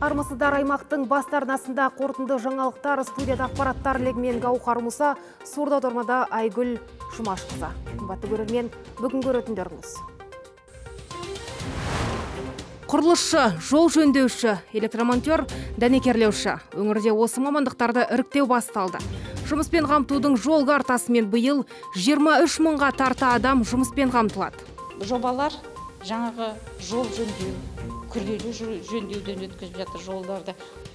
Армысыздар, аймақтың бастарнасында қорытынды жаңалықтар, студияда ақпараттар легімен Гаухар Мұса, сурда дормада Айгүл Жұмашқызы. Қымбатты көрермен, бүгін көретіндеріңіз. Құрылысшы, жол жөндеуші, электромонтер, дәнекерлеуші. Өңірде осы мамандықтарды іріктеу басталды. Жұмыспен қамтудың жол картасымен биыл 23 мыңға тарта адам жұмыспен қамтылады. Жобалар жаңағы жол жөндеу, күрделі жөндеуден өткізіп жатыр жолдарды.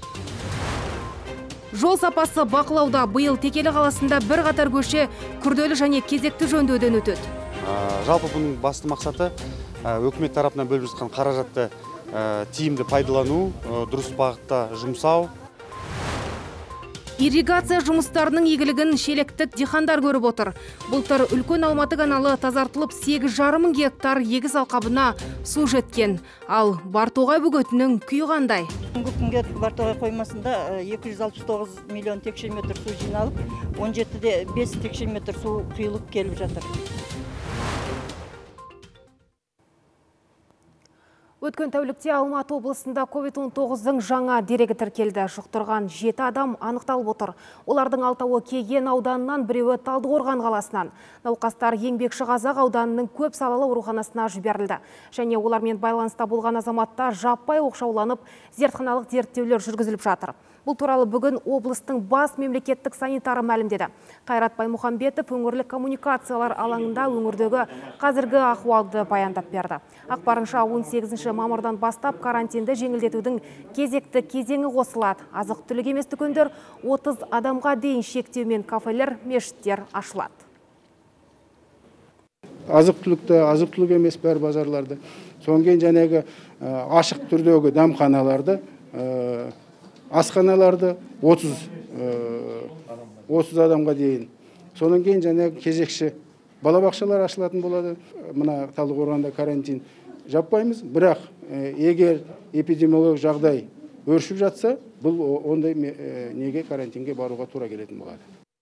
Жол сапасы бақылауда. Биыл Текелі қаласында бір қатар көше күрделі және кезекті жөндеуден өтеді. Жалпы бұның басты мақсаты өкімет тарапынан бөліп жатқан қаражатты тиімді пайдалану, дұрыс бағытта жұмсау. Ирригация жұмыстарының игілігін шелектік дихандар көріп отыр. Былтыр үлкен Алматы каналы тазартылып 8,5 мың гектар егіс алқабына су жеткен. Ал Бартоғай бөгетінің күйі қандай? Бүгінгі күнге Бартоғай қоймасында 269 миллион текше метр су жиналып, 17-де 5 текше метр су құйылып келіп жатыр. Өткен тәулікте Алматы облысында COVID-19-дің жаңа дерегі тіркелді. Жұқтырған 7 адам анықталып отыр. Олардың 6-ы Кеген ауданынан, біреуі Талдықорған қаласынан. Науқастар Еңбекші Қазақ ауданының көп салалы ауруханасына жіберілді. Және олармен байланыста болған азаматтар жаппай оқшауланып, зертханалық зерттеулер жүргізіліп жатыр. Бұл туралы бүгін облыстың бас мемлекеттік санитары мәлімдеді. Қайрат Баймұхамбетов өңірлік коммуникациялар алаңында өңірдегі қазіргі ахуалды баяндап берді. Ақпарынша 18 мамырдан бастап карантинді жеңілдетудің кезекті кезеңі қосылады. Азық-түлік емес дүкендер 30 адамға дейін шектеумен кафелер, мешіттер ашылады. Азық-түлік емес бәр базарларды, сонген жәнегі ашық түрдегі дәмханаларды, асханаларды 30 адамға дейін. Сонан кейін жәнегі кезекші балабақшалар ашылатын болады. Мына Талдықорғанда карантин жаппаймыз, бірақ егер эпидемиологиялық жағдай өршіп жатса, бұл ондай неге карантинге баруға тура келетін болады.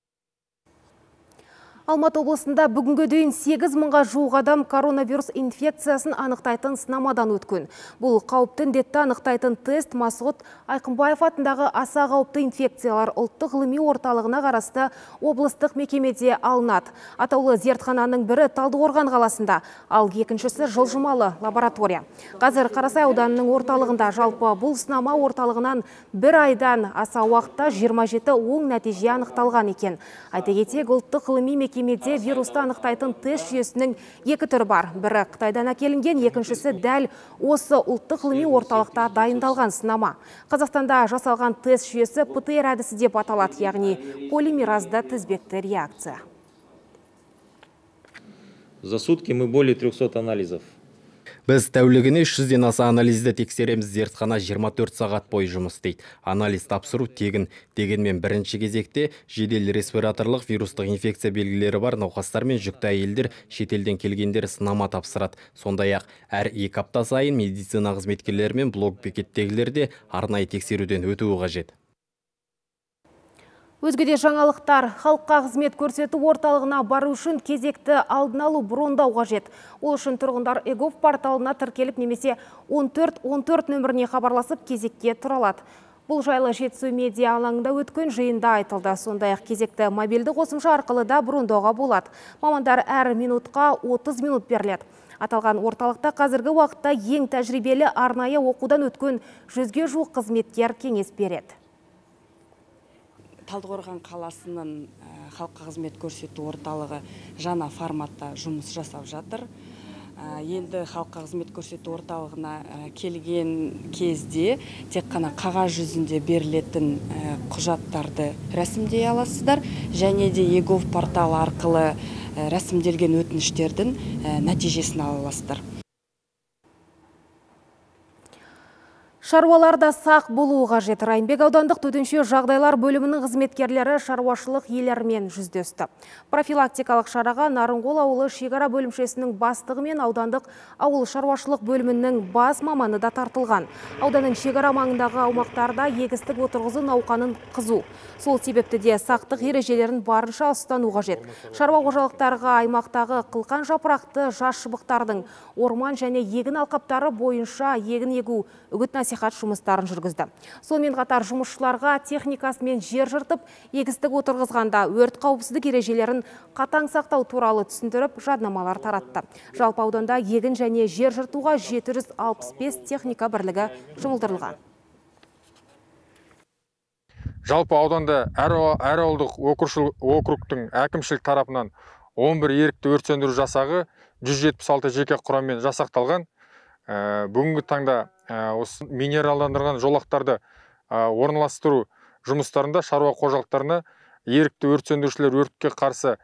Алматы облысында бүгінгі дейін 8 мыңға жуық адам коронавирус инфекциясын анықтайтын сынамадан өткен. Бұл қауіпті індетті анықтайтын тест Масғұт Айқынбаев атындағы аса қауіпті инфекциялар ұлттық ғылыми орталығына қарасты облыстық мекемеде алынады. Атаулы зертхананың бірі Талдықорған қаласында, ал екіншісі жылжымалы лаборатория. Қазір Қарасай ауданының орталығында жалпы бұл сынама орталығынан бір айдан аса уақытта 27 оң нәтиже анықталған екен. Айта кетейік, ұлттық ғылыми мекемеде вирусты анықтайтын тест жүйесінің 2 түрі бар. Бірі Қытайдан әкелінген, екіншісі дәл осы ұлттық ғылыми орталықта дайындалған сынама. Қазақстанда жасалған тест жүйесі ПТР әдісі деп аталады, яғни полимеразды тізбекті реакция. За сутки мы более 300 анализов. Біз тәулігіне 300-ден аса анализді тексереміз. Зертхана 24 сағат бойы жұмыс істейді. Анализ тапсыру тегін. Дегенмен бірінші кезекте жедел респираторлық вирустық инфекция белгілері бар науқастар мен жүкті әйелдер, шетелден келгендер сынама тапсырады. Сондай-ақ әр 2 апта сайын медицина қызметкерлері мен блок-бекеттегілер де арнайы тексеруден өтуі қажет. Өзгеде жаңалықтар. Халыққа қызмет көрсету орталығына бару үшін кезекті алдын алу брондау қажет. Ол үшін тұрғындар егов порталына тіркеліп немесе 1414 нөміріне хабарласып кезекке тұра алады. Бұл жайлы Жетісу медиа алаңында өткен жиында айтылды. Сондай-ақ кезекті мобильді қосымша арқылы да брондауға болады. Мамандар әр минутқа 30 минут беріледі. Аталған орталықта қазіргі уақытта ең тәжірибелі арнайы оқудан өткен 100-ге жуық қызметкер кеңес береді. Талдықорған қаласының халыққа қызмет көрсету орталығы жаңа форматта жұмыс жасап жатыр. Енді халыққа қызмет көрсету орталығына келген кезде тек қана қағаз жүзінде берілетін құжаттарды рәсімдей аласыздар, және де егов порталы арқылы рәсімделген өтініштердің нәтижесін ала аласыздар. Шаруаларда сақ болуы қажет. Райымбек аудандық төтенше жағдайлар бөлімінің қызметкерлері шаруашылық иелерімен жүздесті. Профилактикалық шараға Нарынқол ауылы шекара бөлімшесінің бастығы мен аудандық ауыл шаруашылық бөлімінің бас маманы да тартылған. Ауданның шекара маңындағы аумақтарда егістік отырғызу науқанын қызу. Сол себепті де сақтық ережелерін барынша ұстану қажет. Шаруа қожалықтарға аймақтағы қылқан жапырақты жас шыбықтардың орман және егін алқаптары бойынша егін егу үгіт насихат насихат жұмыстарын жүргізді. Сонымен қатар жұмысшыларға техникасымен жер жыртып, егістік отырғызғанда өрт қауіпсіздік ережелерін қатаң сақтау туралы түсіндіріп, жаднамалар таратты. Жалпы ауданда егін және жер жыртуға 765 техника бірлігі жұмылдырылған. Жалпы ауданда әр ауылдық округтың әкімшілік тарапынан 11 ерікті өрт сөндіру жасағы 176 жеке құраммен жасақталған. Бүгінгі таңда осы минералдандырған жолақтарды орналастыру жұмыстарында шаруа қожалықтарына ерікті өрт сөндірушілер өртке қарсы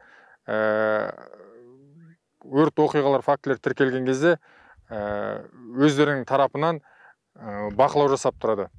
өрт оқиғалар фактілер тіркелген кезде өздерінің тарапынан бақылау жасап тұрады.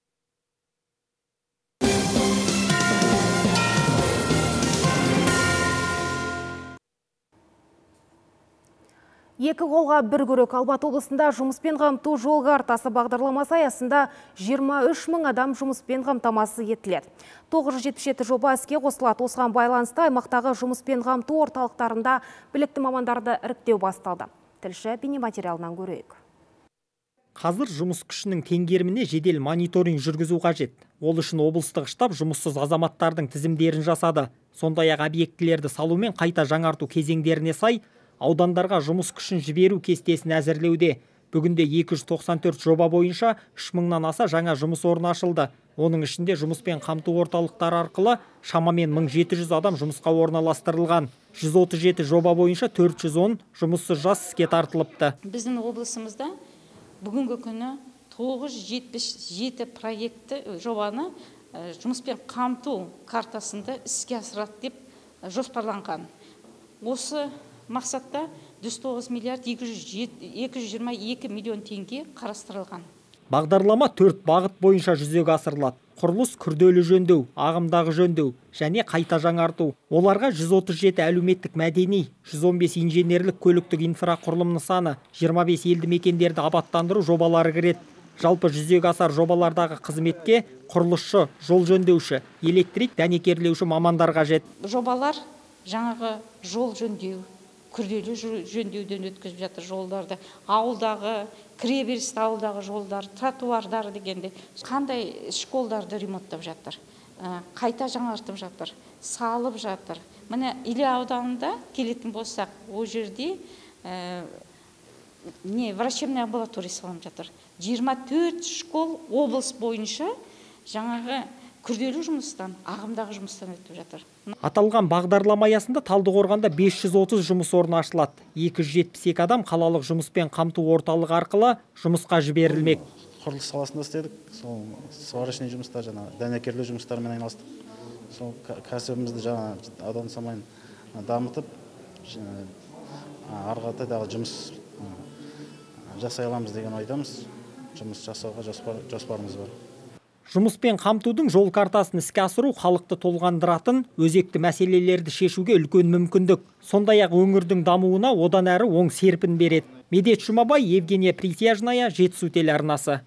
Екі қолға бір күрек. Алматы облысында жұмыспен қамту жол картасы бағдарламасы аясында 23 мың адам жұмыспен қамтамасыз етіледі. 977 жоба іске қосылады. Осыған байланысты аймақтағы жұмыспен қамту орталықтарында білікті мамандарды іріктеу басталды. Тілші бейнематериалынан көрейік. Қазір жұмыс күшінің теңгеріміне жедел мониторинг жүргізу қажет. Ол үшін облыстық штаб жұмыссыз азаматтардың тізімдерін жасады. Сондай-ақ объектілерді салу мен қайта жаңарту кезеңдеріне сай аудандарға жұмыс күшін жіберу кестесін әзірлеуде. Бүгінде 294 жоба бойынша 3 мыңнан аса жаңа жұмыс орны ашылды. Оның ішінде жұмыспен қамту орталықтары арқылы шамамен 1700 адам жұмысқа орналастырылған. 137 жоба бойынша 410 жұмыссыз жас іске тартылыпты. Біздің облысымызда бүгінгі күні 977 проекті жобаны жұмыспен қамту картасында іске асырады деп жоспарланған. Осы мақсатта 109 миллиард 222 миллион теңге қарастырылған. Бағдарлама 4 бағыт бойынша жүзеге асырылады. Құрылыс, күрделі жөндеу, ағымдағы жөндеу және қайта жаңарту. Оларға 137 әлеуметтік мәдени, 115 инженерлік көліктік инфрақұрылым нысаны, 25 елді мекендерді абаттандыру жобалары кіреді. Жалпы жүзеге асар жобалардағы қызметке құрылысшы, жол жөндеуші, электрик, дәнекерлеуші мамандар қажет. Жобалар жаңағы жол жөндеу, күрделі жөндеуден өткізіп жатыр жолдарды. Ауылдағы, кіреберісті ауылдағы жолдар, тротуардар дегенде қандай школдарды ремонттап жатыр, қайта жаңартып жатыр, салып жатыр. Міне Іле ауданында келетін болсақ, о жерде врачебный амбулатория салынып жатыр. 24 школ облыс бойынша жаңағы күрделі жұмыстан, ағымдағы жұмыстан өтіп жатыр. Аталған бағдарлама аясында Талдықорғанда 530 жұмыс орны ашылады. 272 адам қалалық жұмыспен қамту орталығы арқылы жұмысқа жіберілмек. Құрылыс саласында істедік, сол сварочный жұмыстар, дәнекерлеу жұмыстарымен айналыстық. Сол кәсібімізді аудан самайын дамытып, арғатайдағы жұмыс жасай аламыз деген ойдамыз. Жұмыс жасауға жоспарымыз бар. Жұмыспен қамтудың жол картасын іске асыру халықты толғандыратын өзекті мәселелерді шешуге үлкен мүмкіндік. Сондай-ақ өңірдің дамуына одан әрі оң серпін береді. Медет Жұмабай, Евгения Присяжная, Жетісу телеарнасы.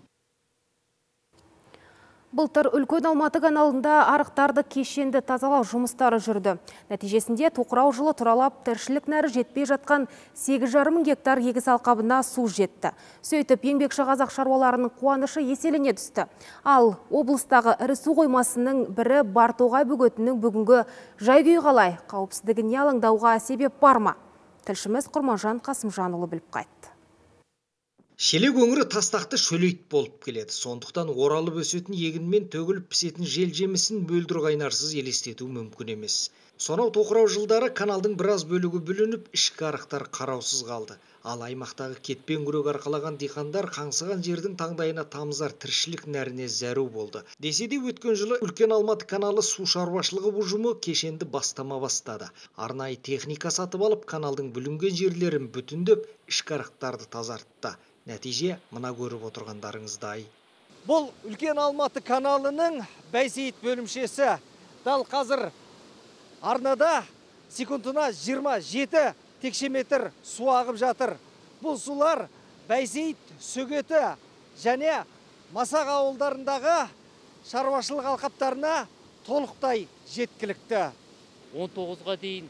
Былтыр үлкен Алматы каналында арықтарды кешенді тазалау жұмыстары жүрді. Нәтижесінде тоқырау жылы тұралап, тіршілік нәрі жетпей жатқан 8,5 мың гектар егіс алқабына су жетті. Сөйтіп, еңбекші қазақ шаруаларының қуанышы еселене түсті. Ал облыстағы ірі су қоймасының бірі Бартоғай бөгетінің бүгінгі жай-күйі қалай? Қауіпсіздігіне алаңдауға себеп бар ма? Тілшіміз Құрманжан Қасымжанұлы біліп қайтты. Шелек өңірі тастақты шөлейт болып келеді. Сондықтан оралып өсетін егінмен төгіліп пісетін жел жемісін мөлдір қайнарсыз елестету мүмкін емес. Сонау тоқырау жылдары каналдың біраз бөлігі бүлініп, ішкі арықтар қараусыз қалды. Ал аймақтағы кетпен күрек арқалаған диқандар қаңсыған жердің таңдайына тамызар тіршілік нәріне зәру болды. Десе де өткен жылы үлкен Алматы каналы су шаруашылығы ұжымы кешенді бастама бастады. Арнайы техника сатып алып, каналдың бүлінген жерлерін бүтіндеп, ішкі арықтарды тазартты. Нәтиже мына көріп отырғандарыңыздай. Бұл үлкен Алматы каналының Бәйсейіт бөлімшесі. Дал қазір арнада секундына 27 текше метр су ағып жатыр. Бұл сулар Бәйсейіт, Сөгеті және Масақ ауылдарындағы шаруашылық алқаптарына толықтай жеткілікті. 19-ға дейін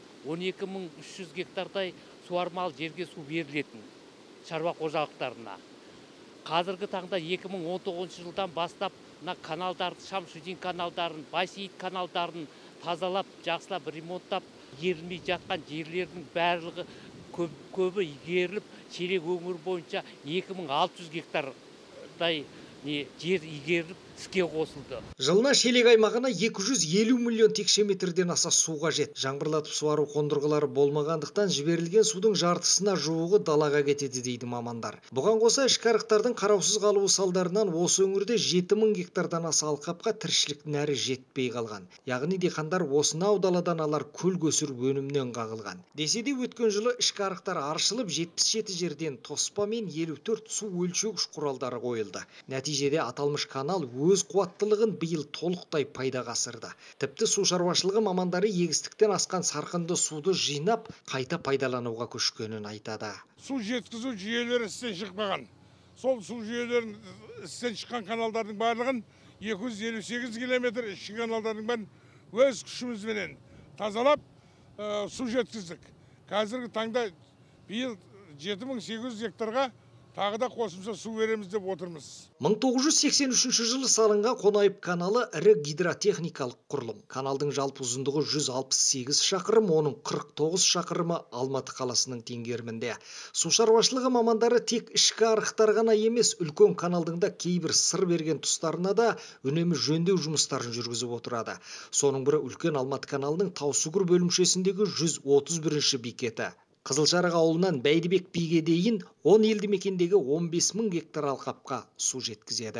12.300 гектардай суармалы жерге су берілетін шаруа қожалықтарына. қазіргі таңда 2019 жылдан бастап мына каналдарды, Шамшудин каналдарын, Байсейіт каналдарын тазалап, жақсылап ремонттап, ерілмей жатқан жерлердің барлығы көбі игеріліп, Шелек өңірі бойынша 2600 гектардай жер игеріліп, іске қосылды. Жылына Шелек аймағына 250 миллион текше метрден аса су қажет. Жаңбырлатып суару қондырғылары болмағандықтан жіберілген судың жартысына жуығы далаға кетеді дейді мамандар. Бұған қоса ішкі арықтардың қараусыз қалуы салдарынан осы өңірде 7000 гектардан аса алқапқа тіршілік нәрі жетпей қалған. Яғни диқандар осынау даладан алар көл көсір өнімнен қағылған. Десе де өткен жылы ішкі арықтар аршылып 77 жерден тоспа мен 54 су өлшеуіш құралдары қойылды. Нәтижеде аталмыш канал өз қуаттылығын биыл толықтай пайдаға асырды. Тіпті су шаруашылығы мамандары егістіктен асқан сарқынды суды жинап, қайта пайдалануға көшкенін айтады. Су жеткізу жүйелері істен шықпаған. Сол су жүйелерін істен шыққан каналдардың барлығын 258 километр ішкі каналдардың бәрін өз күшімізбенен тазалап су жеткіздік. Қазіргі таңда биыл 7800 гектарға тағы да қосымша су береміз деп отырмыз. 1983 жылы салынған Қонаев каналы ірі гидротехникалық құрылым. Каналдың жалпы ұзындығы 168 шақырым, оның 49 шақырымы Алматы қаласының теңгерімінде. Су шаруашылығы мамандары тек ішкі арықтар ғана емес, үлкен каналдың да кейбір сыр берген тұстарына да үнемі жөндеу жұмыстарын жүргізіп отырады. Соның бірі үлкен Алматы каналының Таусүгір бөлімшесіндегі 131-ші бекеті. Қызылшарық ауылынан Бәйдібек биге дейін 10 елді мекендегі 15.000 гектар алқапқа су жеткізеді.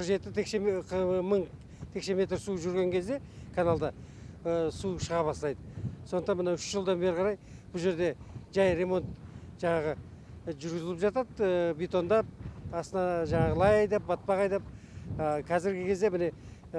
47 мың текше метр су жүрген кезде каналда су шыға бастайды. Сондықтан мына 3 жылдан бері қарай бұл жерде жай ремонт жүргізіліп жатады, бетондап, астына лай айдап, батпақ айдап. Қазіргі кезде міне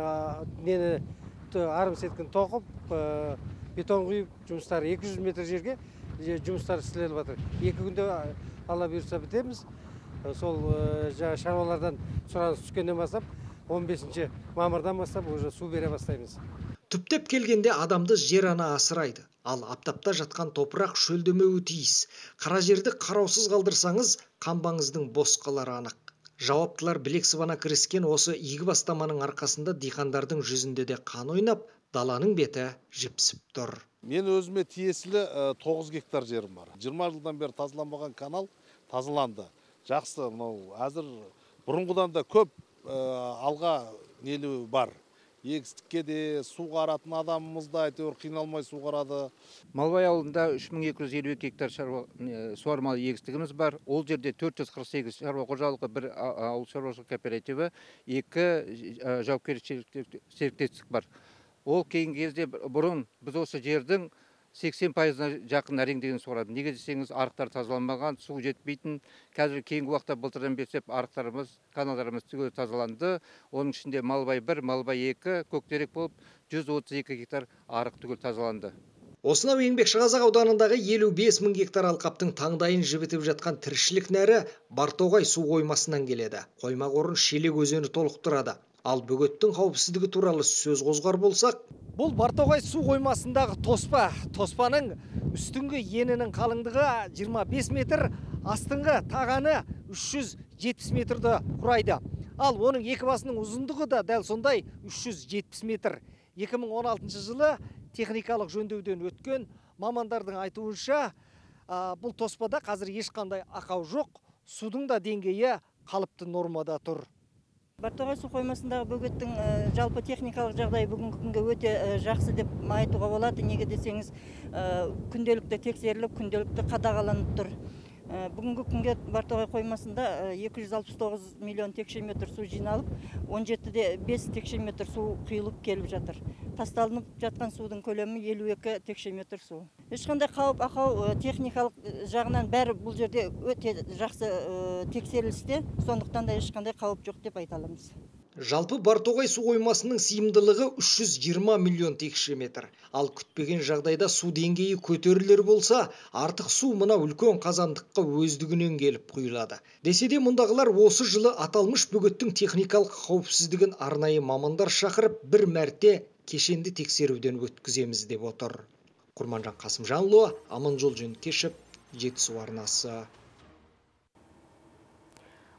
арым сеткін тоқып, бетон құйып, жұмыстары 200 метр жерге жұмыстар істеліп жатыр. 2 күнде алла бұйырса бітеміз. Сол шаруалардан сұраныс түскеннен бастап 15 мамырдан бастап уже су бере бастаймыз. Түптеп келгенде адамды жер ана асырайды. Ал аптапта жатқан топырақ шөлдемеуі тиіс. Қара жерді қараусыз қалдырсаңыз, қамбаңыздың бос қалары анық. Жауаптылар білек сыбана кіріскен осы игі бастаманың арқасында диқандардың жүзінде де қан ойнап, даланың беті жіпсіп тұр. Мен өзіме тиесілі 9 гектар жерім бар. 20 жылдан бері тазаланбаған канал тазаланды. Жақсы, әзір бұрынғыдан да көп алға нелі бар. Егістікке де су қаратын адамымыз да әйтеуір қиналмай су қарады. Малбай ауылында 3252 гектар суармалы егістігіміз бар. Ол жерде 448 шаруа қожалығы, бір ауыл шаруашылық кооперативі, 2 жауапкершілік серіктестік бар. Ол кейінгі кезде бұрын біз осы жердің 80%-на жақын әрең деген суарады. Неге десеңіз, арықтар тазаланбаған, су жетпейтін. Қазір кейінгі уақытта былтырдан бері арықтарымыз, каналдарымыз түгел тазаланды. Оның ішінде Малбай 1, Малбай 2, Көктерек болып 132 гектар арық түгел тазаланды. Осынау Еңбекшіқазақ ауданындағы 55.000 гектар алқаптың таңдайын жібітіп жатқан тіршілік нәрі Бартоғай су қоймасынан келеді. Қойма қорын Шелек өзені толықтырады. Ал бөгеттің қауіпсіздігі туралы сөз қозғар болсақ, бұл Бартоғай су қоймасындағы тоспа. Тоспаның үстіңгі енінің қалыңдығы 25 метр, астыңғы тағаны 370 метрді құрайды. Ал оның екі басының ұзындығы да дәл сондай 370 метр. 2016 жылы техникалық жөндеуден өткен мамандардың айтуынша, бұл тоспада қазір ешқандай ақау жоқ, судың да деңгейі қалыпты нормада тұр. Бартоғай су қоймасындағы бөгеттің жалпы техникалық жағдайы бүгінгі күнге өте жақсы деп айтуға болады. Неге десеңіз, күнделікті тексеріліп, күнделікті қадағаланып тұр. Бүгінгі күнге Бартоғай қоймасында 269 миллион текше метр су жиналып, 17-де 5 текше метр су құйылып келіп жатыр. Тасталынып жатқан судың көлемі 52 текше метр су. Ешқандай қауіп, ақау техникалық жағынан бәрі бұл жерде өте жақсы тексерілісте, сондықтан да ешқандай қауіп жоқ деп айта аламыз. Жалпы Бартоғай су қоймасының сыйымдылығы 320 миллион текше метр. Ал күтпеген жағдайда су деңгейі көтерілер болса, артық су мына үлкен қазандыққа өздігінен келіп құйылады. Десе де мұндағылар осы жылы аталмыш бөгеттің техникалық қауіпсіздігін арнайы мамандар шақырып, бір мәрте кешенді тексеруден өткіземіз деп отыр. Құрманжан Қасымжанұлы, Аманжол Жөнкешев, Жетісу арнасы.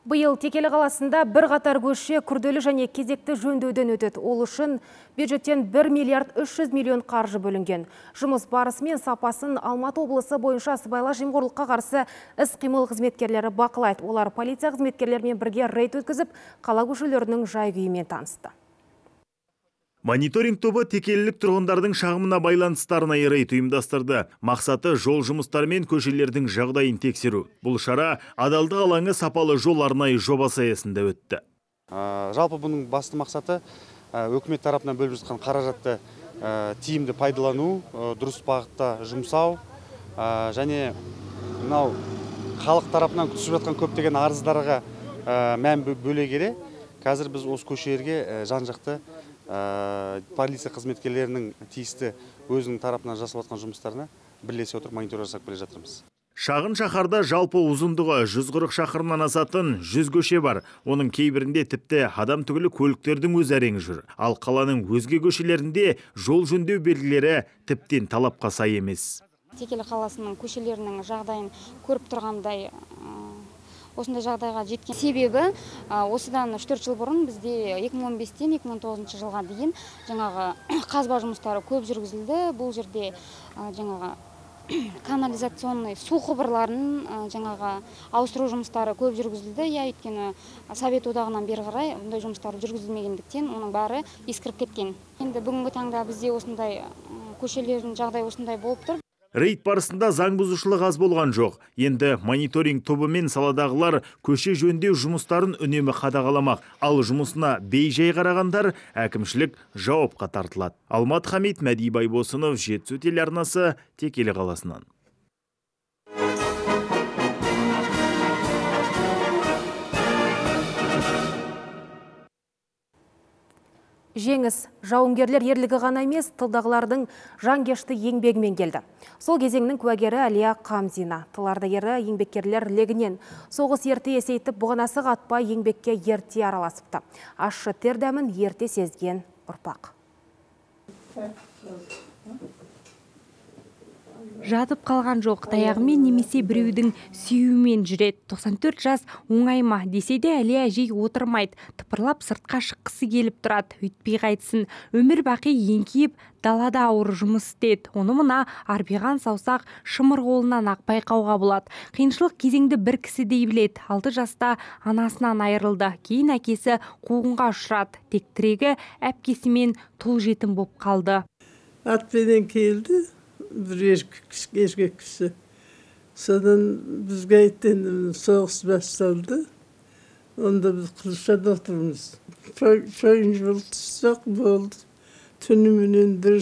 Биыл Текелі қаласында бір қатар көше күрделі және кезекті жөндеуден өтеді. Ол үшін бюджеттен 1 миллиард 300 миллион қаржы бөлінген. Жұмыс барысы мен сапасын Алматы облысы бойынша сыбайлас жемқорлыққа қарсы іс-қимыл қызметкерлері бақылайды. Олар полиция қызметкерлерімен бірге рейд өткізіп, қала көшелерінің жай-күйімен танысты. Мониторинг тобы текелілік тұрғындардың шағымына байланыстарына рейд ұйымдастырды. Мақсаты жол жұмыстары мен көшелердің жағдайын тексеру. Бұл шара адалдық алаңы сапалы жол арнайы жобасы аясында өтті. Жалпы бұның басты мақсаты өкімет тарапынан бөліп жатқан қаражатты тиімді пайдалану, дұрыс бағытта жұмсау және мынау халық тарапынан түсіп жатқан көптеген арыздарға мән бөле келе, қазір біз осы көшелерге жан-жақты полиция қызметкерлерінің тиісті өзінің тарапынан жасап жатқан жұмыстарына бірлесе отырып монитор жасап келе жатырмыз. Шағын шаһарда жалпы ұзындығы 140 шақырымнан асатын 100 көше бар. Оның кейбірінде тіпті адам түгілі көліктердің өз әреңі жүр. Ал қаланың өзге көшелерінде жол жөндеу белгілері тіптен талапқа сай емес. Текелі қаласының көшелерінің жағдайын көріп тұрғандай осындай жағдайға жеткен себебі осыдан 3-4 жыл бұрын бізде 2015-тен 2019 жылға дейін жаңағы қазба жұмыстары көп жүргізілді. Бұл жерде жаңағы канализационный су құбырларын жаңағы ауыстыру жұмыстары көп жүргізілді. Өйткені Совет одағынан бері қарай бұндай жұмыстар жүргізілмегендіктен оның бәрі ескіріп кеткен. Енді бүгінгі таңда бізде осындай көшелердің жағдайы осындай болып тұр. Рейд барысында заң бұзушылық аз болған жоқ. Енді мониторинг тобы мен саладағылар көше жөндеу жұмыстарын үнемі қадағаламақ. Ал жұмысына бей-жай қарағандар әкімшілік жауапқа тартылады. Алмат Хамит, Мәди Байбосынов, Жетісу телеарнасы, Текелі қаласынан. Жеңіс жауынгерлер ерлігі ғана емес, тылдағылардың жанкешті еңбегімен келді. Сол кезеңнің куәгері Әлия Қамзина. Тыл ардагері еңбеккерлер легінен соғыс ерте есейтіп, бұғанасы қатпай еңбекке ерте араласыпты. Ащы тер дәмін ерте сезген ұрпақ. Жатып қалған жоқ, таяғымен немесе біреудің сүйуімен жүреді. 94 жас оңай ма десе де Әлия әжей отырмайды. Тыпырлап сыртқа шыққысы келіп тұрады. Өйтпей қайтсын. Өмір бақи еңкейіп, далада ауыр жұмыс істеді. Оны мына арбиған саусақ шымыр қолынан ақ байқауға болады. Қиыншылық кезеңді бір кісі дей біледі. 6 жаста анасынан айырылды. Кейін әкесі қуғынға ұшырады. Тек тірегі әпкесімен тұл жетім боп қалды. Атпенен келді. Bir erkek kişi. Sodan bizge ayttan soğuz başlandı. Onda biz Kılıçada oturmuş. Çoyuncu buldu, sıcak oldu. Tünümün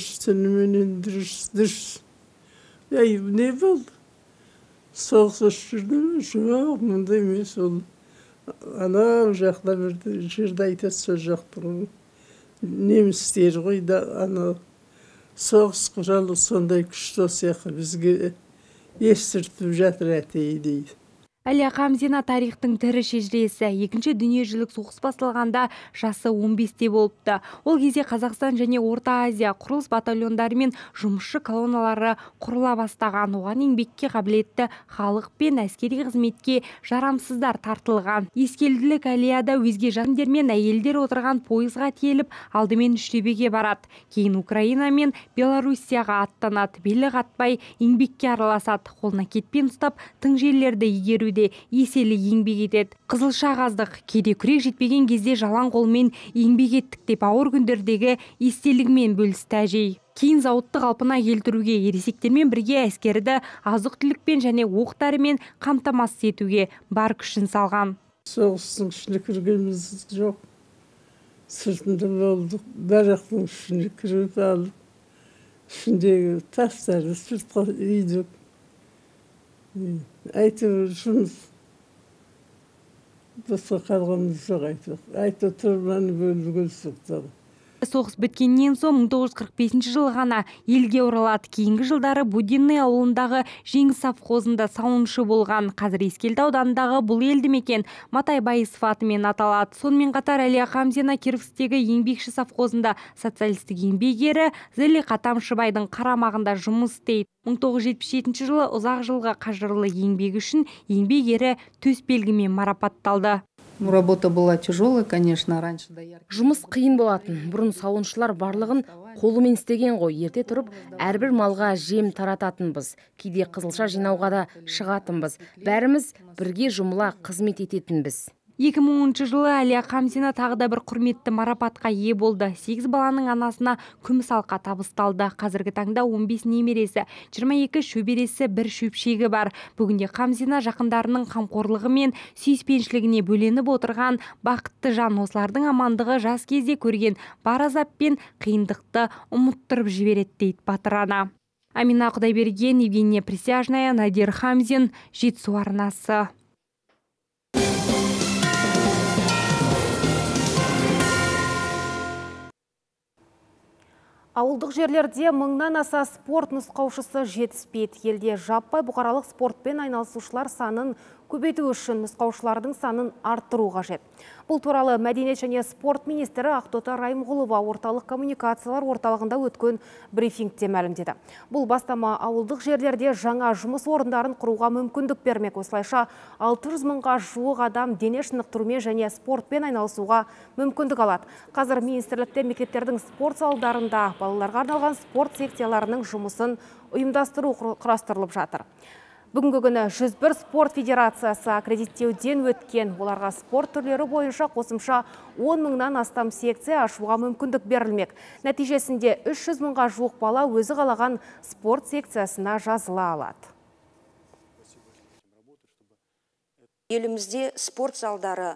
indiriş. Ya ne oldu? Soğuk uçurdu mu? Yok, bunda emes oldu. Ana ocakta bir жерде айтады söz жоқтыр. Немістер ғой да ана соғыс құралы сондай күшті сияқты бізге естіртіп жатыр әтейі дейді. Әлия Қамзина тарихтың тірі шежіресі. Екінші дүниежүзілік соғыс басталғанда жасы 15-те болыпты. Ол кезде Қазақстан және Орта Азия құрылыс батальондары мен жұмысшы колонналары құрыла бастаған. Оған еңбекке қабілетті халық пен әскери қызметке жарамсыздар тартылған. Ескелділік Әлияда өзге жандер мен әйелдер отырған пойызға тиеліп, алдымен Үштөбеге барады. Кейін Украина мен Белоруссияға аттанады. Белі қатпай еңбекке араласады. Қолына кетпен ұстап, тың жерлерді игеруде еселі еңбек етеді. Қызылша қаздық, кейде күрек жетпеген кезде жалаң қолмен еңбек еттік деп ауыр күндердегі естелігімен бөлісті әжей. Кейін зауытты қалпына келтіруге, ересектермен бірге әскерді азық-түлікпен және оқ-дәрімен қамтамасыз етуге бар күшін салған. Соғыстың ішіне кіргеніміз жоқ. Сыртында болдық, барақтың ішіне кіріп алып, ішіндегі тастарды сыртқа үйдік. Әйтеуір жұмыс басқа қалғанымыз жоқ әйтеуір. Әйтеуір тұрманы бөлінген соқтағы. Соғыс біткеннен соң 1945 жылы ғана елге оралады. Кейінгі жылдары Будинный ауылындағы Жеңіс совхозында сауыншы болған. Қазір Ескелді ауданындағы бұл елді мекен Матай Байысов атымен аталады. Сонымен қатар Әлия Қамзина Кировскідегі еңбекші совхозында социалистік еңбек ері Зылиқа Тамшыбайдың қарамағында жұмыс істейді. 1977 жылы ұзақ жылға қажырлы еңбегі үшін еңбек ері төсбелгімен марапатталды. Работа была тяжелая, конечно, раньше. Жұмыс қиын болатын. Бұрын сауыншылар барлығын қолымен істеген ғой. Ерте тұрып, әрбір малға жем тарататынбыз. Кейде қызылша жинауға да шығатынбыз. Бәріміз бірге жұмыла қызмет ететінбіз. 2010 жылы Әлия Қамзина тағы да бір құрметті марапатқа ие болды. 8 баланың анасына күміс алқа табысталды. Қазіргі таңда 15 немересі, 22 шөбересі, бір шөпшегі бар. Бүгінде Қамзина жақындарының қамқорлығы мен сүйіспеншілігіне бөленіп отырған бақытты жан. Осылардың амандығы жас кезде көрген бар азап пен қиындықты ұмыттырып жібереді дейді батыр ана. Амина Құдайберген, Евгения Присяжная, Надир Хамзин, Жетісу арнасы. Ауылдық жерлерде мыңнан аса спорт нұсқаушысы жетіспейді. Елде жаппай бұқаралық спортпен айналысушылар санын көбейту үшін нұсқаушылардың санын арттыру қажет. Бұл туралы Мәдениет және спорт министрі Ақтоты Райымқұлова орталық коммуникациялар орталығында өткен брифингте мәлімдеді. Бұл бастама ауылдық жерлерде жаңа жұмыс орындарын құруға мүмкіндік бермек. Осылайша 600 мыңға жуық адам дене шынықтырумен және спортпен айналысуға мүмкіндік алады. Қазір министрлікте мектептердің спорт залдарында балаларға арналған спорт секцияларының жұмысын ұйымдастыру құрастырылып жатыр. Бүгінгі күні 101 спорт федерациясы аккредиттеуден өткен. Оларға спорт түрлері бойынша қосымша 10 мыңнан астам секция ашуға мүмкіндік берілмек. Нәтижесінде 300 мыңға жуық бала өзі қалаған спорт секциясына жазыла алады. Елімізде спорт залдары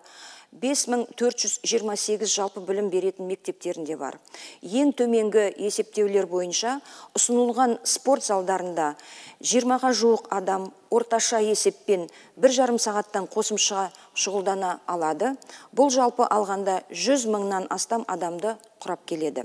5428 жалпы білім беретін мектептерінде бар. Ең төменгі есептеулер бойынша ұсынылған спорт залдарында 20-ға жуық адам орташа есеппен 1,5 сағаттан қосымша шұғылдана алады. Бұл жалпы алғанда 100 мыңнан астам адамды құрап келеді.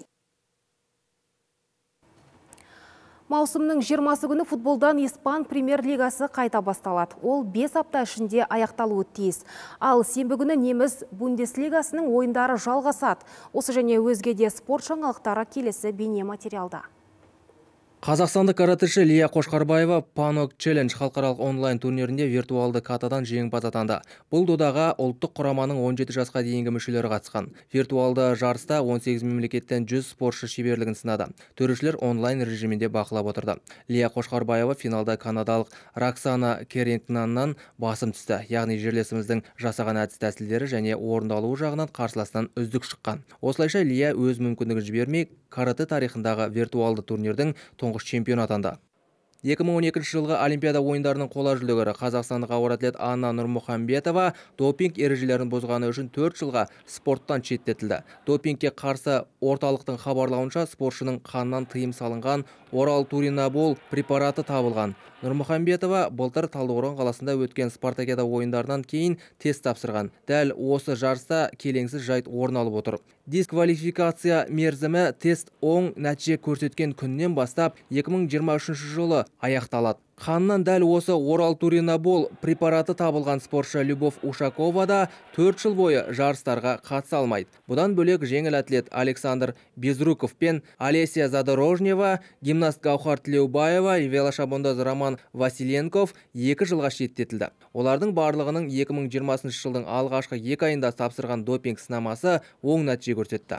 Маусымның 20 күні футболдан Испан премьер-лигасы қайта басталады. Ол 5 апта ішінде аяқталуы тиіс. Ал сенбі күні неміс Бундеслигасының ойындары жалғасады. Осы және өзге де спорт жаңалықтары келесі бейне материалда. Қазақстандық каратэші Лия Қошқарбаева Панок Челлендж халықаралық онлайн турнирінде виртуалды катадан жеңімпаз атанды. Бұл додаға ұлттық құраманың 17 жасқа дейінгі мүшелері қатысқан. Виртуалды жарыста 18 мемлекеттен 100 спортшы шеберлігін сынады. Төрешілер онлайн режимінде бақылап отырды. Лия Қошқарбаева финалда канадалық Роксана Керрингтоннан басым түсті. Яғни жерлесіміздің жасаған әдіс-тәсілдері және орындалуы жағынан қарсыластан үздік шыққан. Осылайша Лия өз мүмкіндігін жібермей каратэ тарихындағы виртуалды турнирдің тұңғыш чемпион атанды. 2012 жылғы Олимпиада ойындарының қола жүлдегері қазақстандық ауыр атлет Анна Нұрмұхамбетова допинг ережелерін бұзғаны үшін 4 жылға спорттан шеттетілді. Допингке қарсы орталықтың хабарлауынша спортшының қанынан тыйым салынған оралтуринабол препараты табылған. Нұрмұхамбетова былтыр Талдықорған қаласында өткен спартакиада ойындарынан кейін тест тапсырған. Дәл осы жарыста келеңсіз жайт орын алып отыр. Дисквалификация мерзімі тест оң нәтиже көрсеткен күннен бастап 2023 жылы аяқталады. Қанынан дәл осы оралтуринабол препараты табылған спортшы Любовь Ушакова да 4 жыл бойы жарыстарға қатыса алмайды. Бұдан бөлек жеңіл атлет Александр Безруков пен Олеся Задорожнева, гимнаст Гаухар Тілеубаева, велошабандоз Роман Василенков 2 жылға шеттетілді. Олардың барлығының 2020 жылдың алғашқы 2 айында тапсырған допинг сынамасы оң нәтиже көрсетті.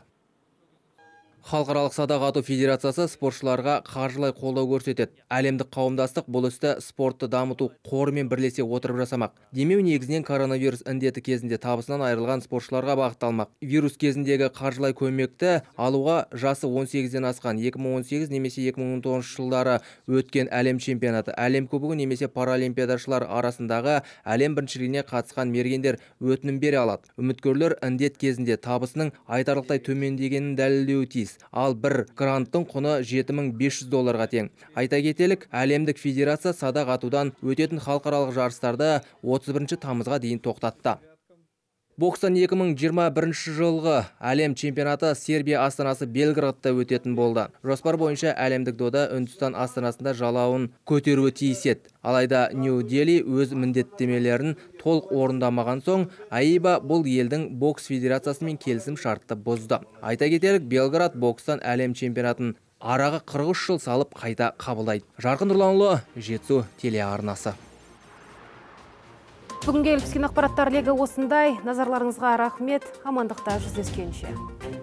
Халықаралық садақ ату федерациясы спортшыларға қаржылай қолдау көрсетеді. Әлемдік қауымдастық бұл істі спортты дамыту қорымен бірлесе отырып жасамақ. Демеу негізінен коронавирус індеті кезінде табысынан айырылған спортшыларға бағытталмақ. Вирус кезіндегі қаржылай көмекті алуға жасы 18-ден асқан 2018 немесе 2019 жылдары өткен әлем чемпионаты, әлем кубогы немесе паралимпиадашылар арасындағы әлем біріншілігіне қатысқан мергендер өтінім бере алады. Үміткерлер індет кезінде табысының айтарлықтай төмендегенін дәлелдеуі тиіс. Ал бір гранттың құны $7500 тең. Айта кетелік, әлемдік федерация садақ атудан өтетін халықаралық жарыстарды 31 тамызға дейін тоқтатты. Бокстан 2021 жылғы әлем чемпионаты Сербия астанасы Белградта өтетін болды. Жоспар бойынша әлемдік дода Үндістан астанасында жалауын көтеруі тиіс еді. Алайда Нью-Дели өз міндеттемелерін толық орындамаған соң, АИБА бұл елдің бокс федерациясымен келісім шартты бұзды. Айта кетелік, Белград бокстан әлем чемпионатын араға 43 жыл салып қайта қабылдайды. Жарқын Нұрланұлы, Жетісу телеарнасы. Бүгінге келіп түскен ақпараттар легі осындай. Назарларыңызға рахмет. Амандықта жүздескенше.